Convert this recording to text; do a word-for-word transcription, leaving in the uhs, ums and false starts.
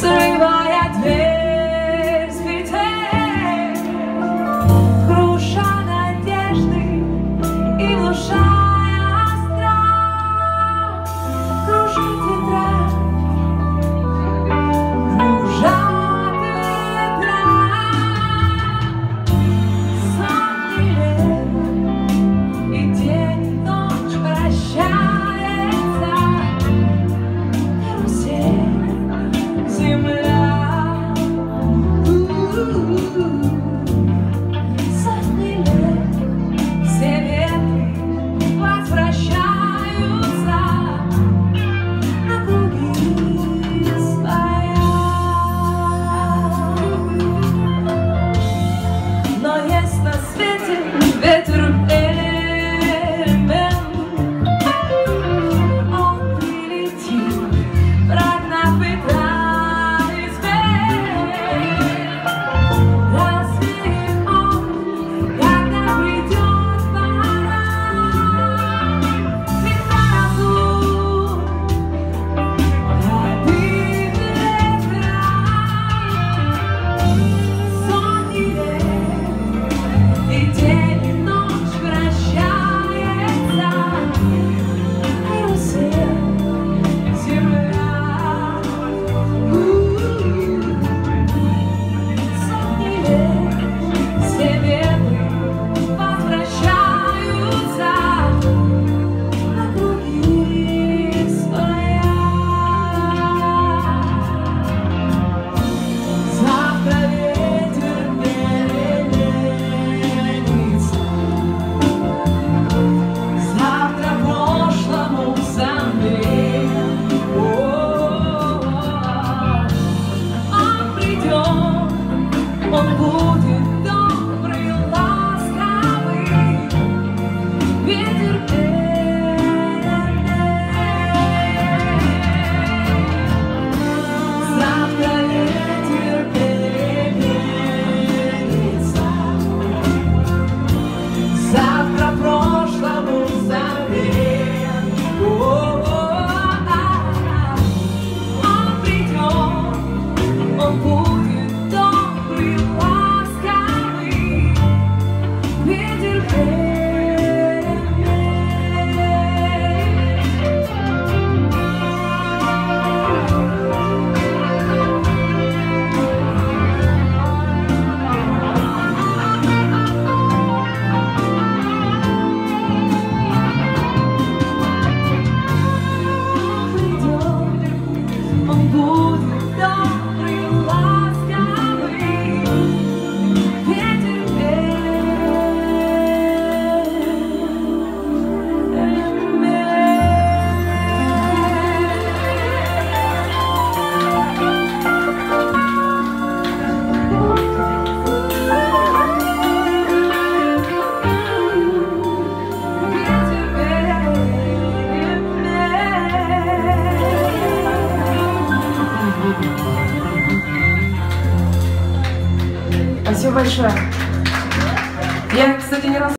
срывая дверь с петель, круша надежды и внушая страх, кружит тетрадь, кружат ветра, сотни лет, и день и ночь прощается, карусель, земля, сотни лет, все ветры возвращаются на круги своя. Но есть на свете ветер перемен, он прилетит, прогнав ветра из бездн. Разве он, когда придет пора, ветра разлук, пробит ветра, сотни лет, и день и ночь прощается, карусель, земля, сотни лет, все ветры возвращаются на круги своя. Завтра ветер переменится, завтра прошлому сомнеет. Он придет, он будет добрый, ласковый, ветер перемен. Завтра ветер переменится, завтра прошлому замер. Он придет, он будет добрый, ласковый, ветер перемен. Он будет добрый, ласковый, ветер Спасибо большое. Я, кстати, не раз